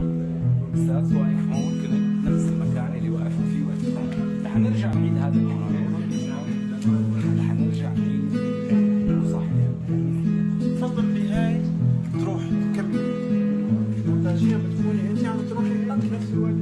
الاستاذ واقف هون، كنت نفس المكان اللي واقف فيه وقت. رح نرجع نعيد هذا الموضوع، رح نرجع نعيد صح. تفضل بهاي تروح تكمل المونتاجيه، بتكوني انت عم تروحي بنفس الوقت